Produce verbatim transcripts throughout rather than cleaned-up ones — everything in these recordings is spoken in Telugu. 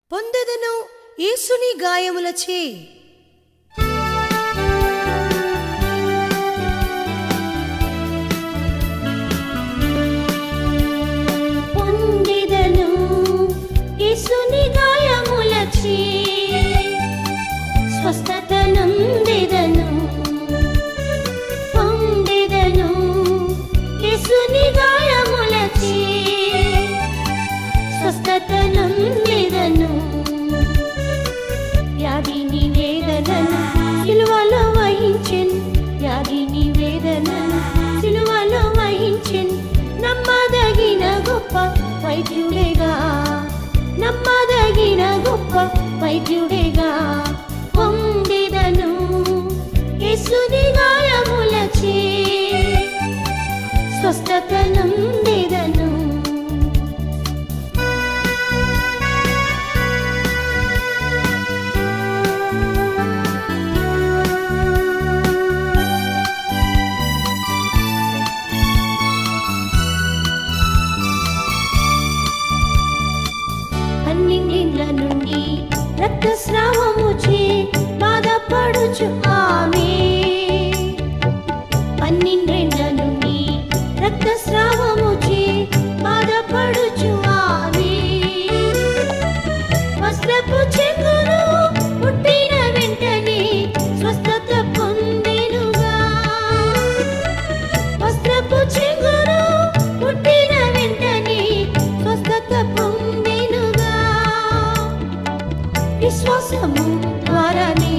పొందెదను యేసుని గాయములచే. పొందెదను యేసుని గాయములచే, స్వస్థత నొందెదను. పొందెదను యేసుని గాయములచే, స్వస్థత నొందెదను. వ్యాధిని వేదనను సిలువలో వహించెను, వ్యాధిని వేదనను సిలువలో వహించెను. నమ్మదగిన గొప్ప వైద్యుడేగా, నమ్మదగిన గొప్ప వైద్యుడేగా. పొందెదను యేసుని గాయములచే, స్వస్థత నొందెదను. పన్నెండేండ్ల నుండి రక్తస్రావముచే బాధపడుచు ఆమె, పన్నెండేండ్ల నుండి రక్తస్రావముచే బాధపడుచు ఆమె. వస్త్రపు చెంగును పుట్టిన వెంటనే స్వస్థత పొందెనుగా, వస్త్రపు చెంగును పుట్టిన వెంటనే స్వస్థత పొందెనుగా. విశ్వాసము ద్వారానే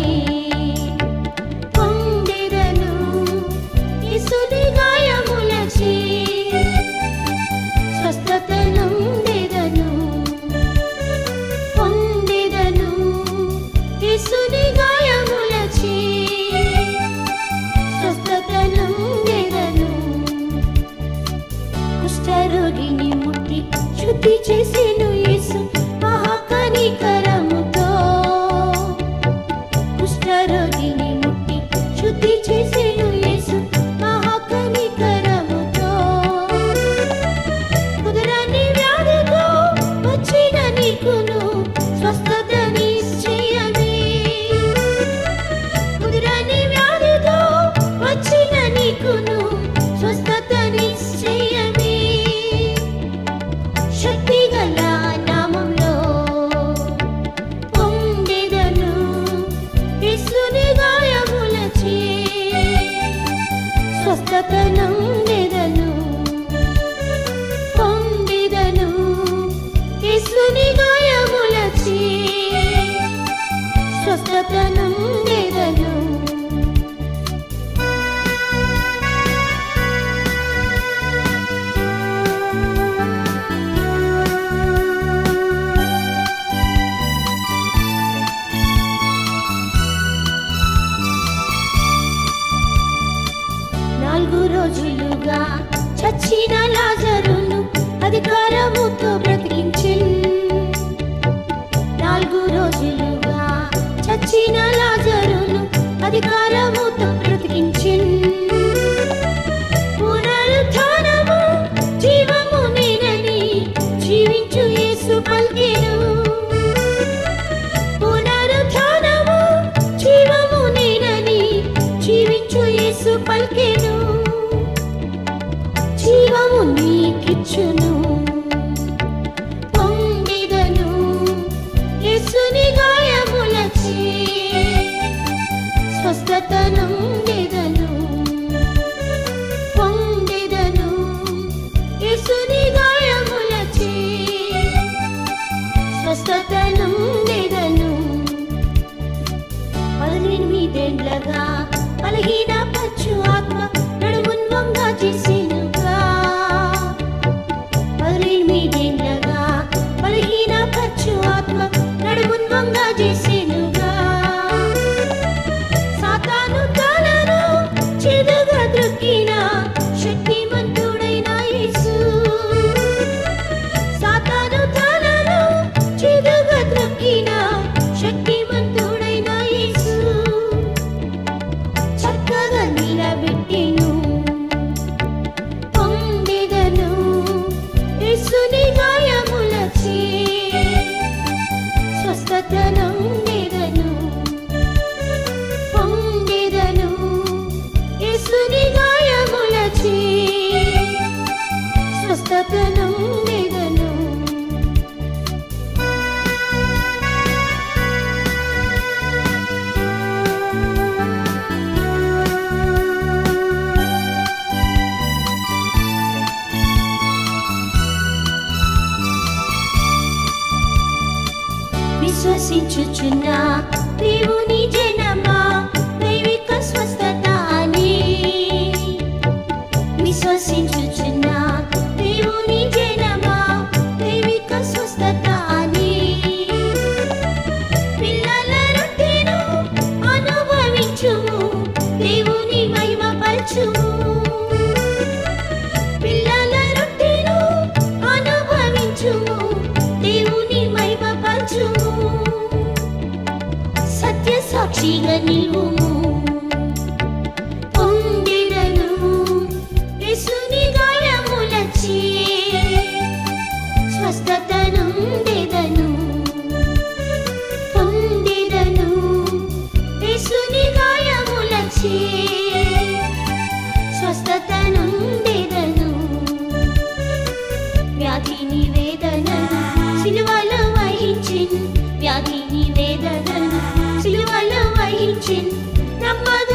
పొందెదను యేసుని గాయములచే, స్వస్థత నొందెదను. పొందెదను యేసుని గాయములచే, స్వస్థత నొందెదను. కుష్ఠరోగిని ముట్టి శుద్ధి చేసెను యేసు మహాకనికరముతో, కుష్ఠరోగిని ముట్టి శుద్ధి చేసెను యేసు మహాకనికరముతో. కుదరని వ్యాధితో వచ్చిన నీకును స్వస్థత నిశ్చయమే, కుదరని వ్యాధితో వచ్చిన నీకును స్వస్థత నిశ్చయమే. శక్తిగల నామములో పొందెదను యేసుని గాయములచే, స్వస్థత నొందెదను. పొందెదను యేసుని గాయములచే, స్వస్థత నొందెదను. నాలుగు రోజులుగా చచ్చిన లాజరును అధికారముతో బ్రతికించెను, నాలుగు రోజులుగా చచ్చిన లాజరును అధికారముతో బ్రతికించెను. పునరుత్థానము జీవము నేనని జీవించు యేసు పలికెను, పునరుత్థానము జీవము నేనని జీవించు యేసు పలికెను. జీవము నీకిచ్చును. పొందెదను యేసుని గాయములచే, స్వస్థత నొందెదను. పొందెదను యేసుని గాయములచే, స్వస్థత నొందెదను. పద్దెనిమిదేండ్లగా బలహీన పచ్చు ఆత్మ నడుమున్ వంగ చేసెనుగా, పద్దెనిమిదేండ్లగా బలహీన పచ్చు ఆత్మ నడుమున్ వంగ చేసెనుగా. సాతాను తలను చేదుగా ద్రొక్కిన శక్తిమంతుడైన యేసు, సాతాను తలను చేదుగా ద్రొక్కిన శక్తిమంతుడైన యేసు, చక్కగా నిలబెట్టెను. స్వస్థతనుండెదను పొందెదను యేసుని గాయములచే స్వస్థతనుండెదను విశ్వసించుచున్న దేవుని జనమా దైవిక స్వస్థత అని విశ్వసించుచున్న దేవుని జనమా దైవిక స్వస్థత అని పిల్లల రొట్టెను అనుభవించుము దేవుని మహిమపరచుము పిల్లల రొట్టెను అనుభవించుము దేవుని మహిమపరచుము సత్య సాక్షిగా నిలువుము పొందెదను యేసుని గాయములచే స్వస్థతనుండెదను పొందెదను యేసుని గాయములచే స్వస్థతనుండెదను వ్యాధిని వేదనను సిలువలో వహించిన్ వ్యాధిని వేదనను సిలువలో వహించిన్